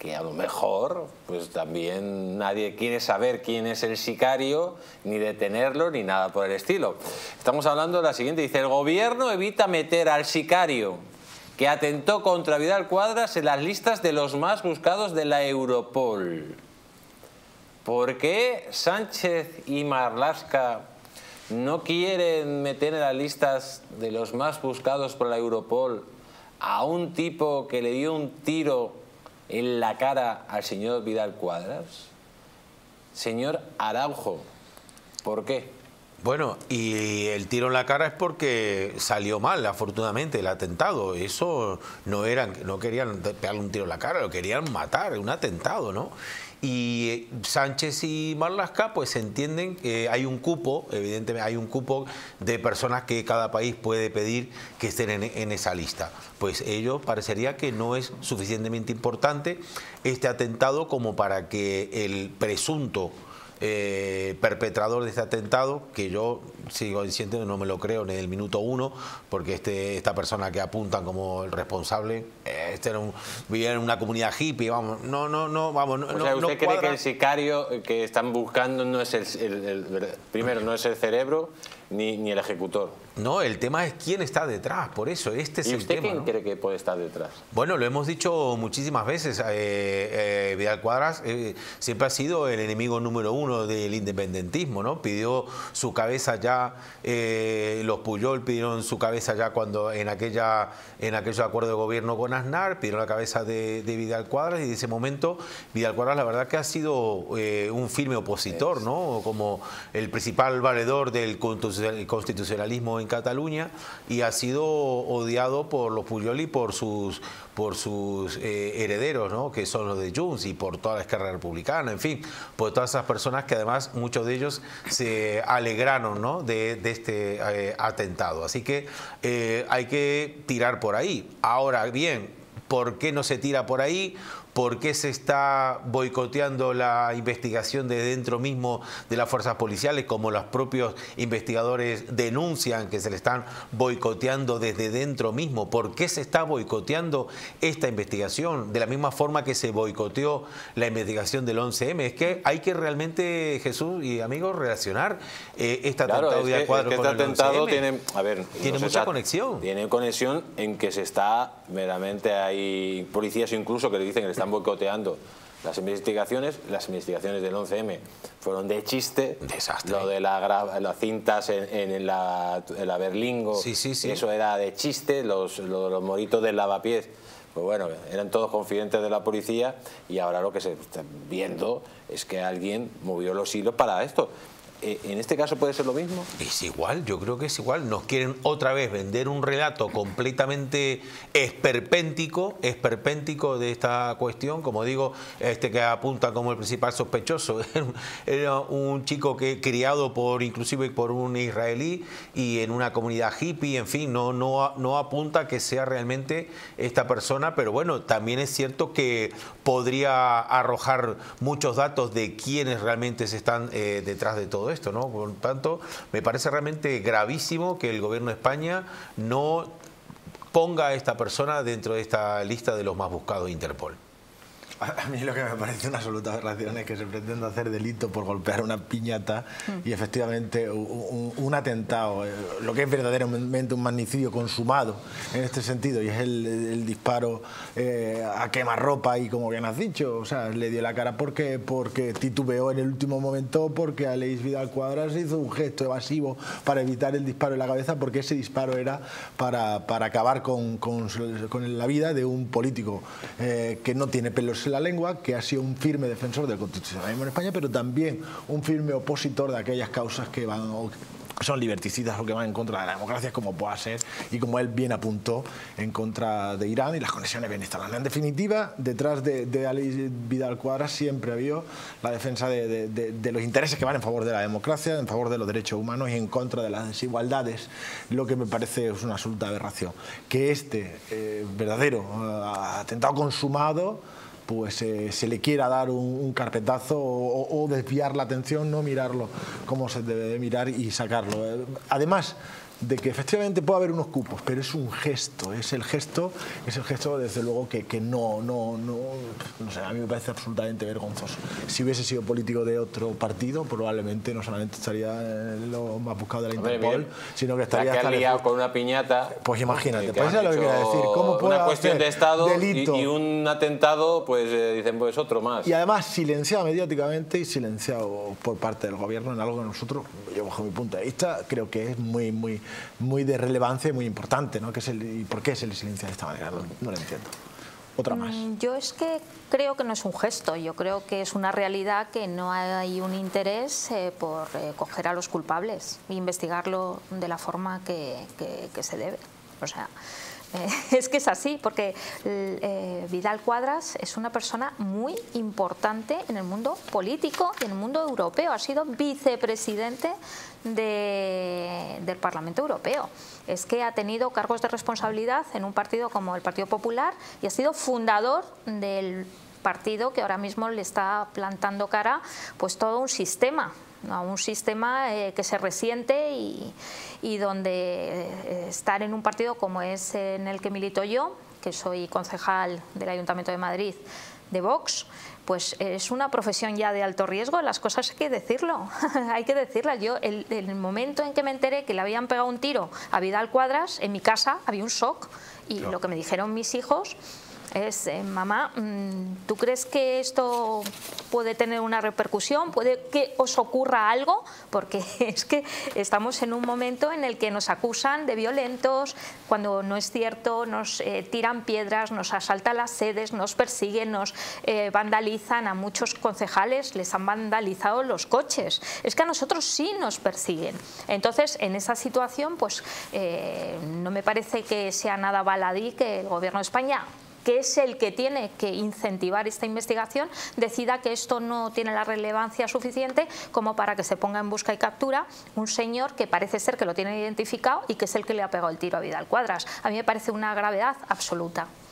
que a lo mejor pues también nadie quiere saber quién es el sicario, ni detenerlo, ni nada por el estilo. Estamos hablando de la siguiente, dice: el gobierno evita meter al sicario que atentó contra Vidal Quadras en las listas de los más buscados de la Europol. ¿Por qué Sánchez y Marlaska no quieren meter en las listas de los más buscados por la Europol a un tipo que le dio un tiro en la cara al señor Vidal Quadras? Señor Araujo, ¿por qué? Bueno, y el tiro en la cara es porque salió mal, afortunadamente, el atentado. Eso no querían pegarle un tiro en la cara, lo querían matar, un atentado, ¿no? Y Sánchez y Marlaska pues entienden que hay un cupo, evidentemente hay un cupo de personas que cada país puede pedir que estén en esa lista. Pues ellos parecería que no es suficientemente importante este atentado como para que el presunto perpetrador de este atentado, que yo sigo diciendo que no me lo creo en el minuto 1, porque esta persona que apuntan como el responsable, vivía en una comunidad hippie, vamos, vamos. O sea, ¿usted cree que el sicario que están buscando no es primero no es el cerebro ni el ejecutor? No, el tema es quién está detrás, por eso este es el tema. ¿Y usted quién cree que puede estar detrás? Bueno, lo hemos dicho muchísimas veces. Vidal Quadras siempre ha sido el enemigo número 1 del independentismo, ¿no? Pidió su cabeza ya, los Pujol pidieron su cabeza ya cuando en aquellos acuerdos de gobierno con Aznar, pidieron la cabeza de Vidal Quadras, y de ese momento Vidal Quadras la verdad que ha sido un firme opositor, ¿no? Como el principal valedor del constitucionalismo en Cataluña, y ha sido odiado por los Pujol y por sus herederos, ¿no? Que son los de Junts, y por toda la Esquerra Republicana, en fin, por todas esas personas que además muchos de ellos se alegraron, ¿no? de este atentado. Así que hay que tirar por ahí. Ahora bien, ¿por qué no se tira por ahí? ¿Por qué se está boicoteando la investigación de dentro mismo de las fuerzas policiales, como los propios investigadores denuncian que se le están boicoteando desde dentro mismo? ¿Por qué se está boicoteando esta investigación de la misma forma que se boicoteó la investigación del 11M? Es que hay que realmente, Jesús y amigos, relacionar este atentado de Quadros con el 11M. Tiene mucha conexión. Tiene conexión en que se está meramente, hay policías incluso que le dicen que le están boicoteando las investigaciones. Las investigaciones del 11M fueron de chiste. Desastre. Lo de las cintas en la Berlingo, sí. Eso era de chiste. Los moritos del lavapiés, pues bueno, eran todos confidentes de la policía, y ahora lo que se está viendo es que alguien movió los hilos para esto. ¿En este caso puede ser lo mismo? Es igual, yo creo que es igual. Nos quieren otra vez vender un relato completamente esperpéntico de esta cuestión. Como digo, que apunta como el principal sospechoso era un chico criado inclusive por un israelí y en una comunidad hippie, en fin, no apunta que sea realmente esta persona, pero bueno, también es cierto que podría arrojar muchos datos de quiénes realmente se están detrás de todo esto, ¿no? Por lo tanto, me parece realmente gravísimo que el gobierno de España no ponga a esta persona dentro de esta lista de los más buscados de Interpol. A mí lo que me parece una absoluta aberración es que se pretenda hacer delito por golpear una piñata y efectivamente un atentado, lo que es verdaderamente un magnicidio consumado en este sentido, y es el disparo a quemarropa, y como bien has dicho, o sea, le dio la cara porque titubeó en el último momento, porque Aleix Vidal Quadras hizo un gesto evasivo para evitar el disparo en la cabeza, porque ese disparo era para acabar con la vida de un político que no tiene pelos en la lengua, que ha sido un firme defensor del constitucionalismo en España, pero también un firme opositor de aquellas causas que son liberticidas o que van en contra de la democracia, como pueda ser, y como él bien apuntó, en contra de Irán y las conexiones venezolanas. En definitiva, detrás de Aleix Vidal Quadras siempre ha habido la defensa de los intereses que van en favor de la democracia, en favor de los derechos humanos y en contra de las desigualdades, lo que me parece es una absoluta aberración. Que verdadero atentado consumado, pues se le quiera dar un carpetazo o desviar la atención, no mirarlo como se debe de mirar y sacarlo. Además, de que efectivamente puede haber unos cupos, pero es un gesto, es el gesto desde luego que no sé, a mí me parece absolutamente vergonzoso. Si hubiese sido político de otro partido, probablemente no solamente estaría en lo más buscado de la Interpol, sino que estaría... La que ha liado con una piñata... Pues imagínate, pues eso es lo que quería decir. ¿Cómo puede una cuestión de Estado y un atentado, pues dicen, pues otro más. Y además silenciado mediáticamente y silenciado por parte del gobierno en algo que nosotros, yo bajo mi punto de vista, creo que es muy de relevancia y muy importante, ¿no? ¿Y por qué se le silencia de esta manera? No lo entiendo. Otra más. Yo es que creo que no es un gesto, yo creo que es una realidad, que no hay un interés por coger a los culpables e investigarlo de la forma que se debe. O sea, es que es así, porque Vidal Quadras es una persona muy importante en el mundo político y en el mundo europeo. Ha sido vicepresidente del Parlamento Europeo. Es que ha tenido cargos de responsabilidad en un partido como el Partido Popular y ha sido fundador del partido que ahora mismo le está plantando cara pues todo un sistema. A un sistema que se resiente y donde estar en un partido como es en el que milito yo, que soy concejal del Ayuntamiento de Madrid de Vox, pues es una profesión ya de alto riesgo, las cosas hay que decirlo, hay que decirlas. Yo, el momento en que me enteré que le habían pegado un tiro a Vidal Quadras, en mi casa había un shock, y lo que me dijeron mis hijos es, mamá, ¿tú crees que esto puede tener una repercusión? ¿Puede que os ocurra algo? Porque es que estamos en un momento en el que nos acusan de violentos, cuando no es cierto, nos tiran piedras, nos asaltan las sedes, nos persiguen, nos vandalizan. A muchos concejales les han vandalizado los coches. Es que a nosotros sí nos persiguen. Entonces, en esa situación, pues no me parece que sea nada baladí que el Gobierno de España, que es el que tiene que incentivar esta investigación, decida que esto no tiene la relevancia suficiente como para que se ponga en busca y captura un señor que parece ser que lo tiene identificado y que es el que le ha pegado el tiro a Vidal Quadras. A mí me parece una gravedad absoluta.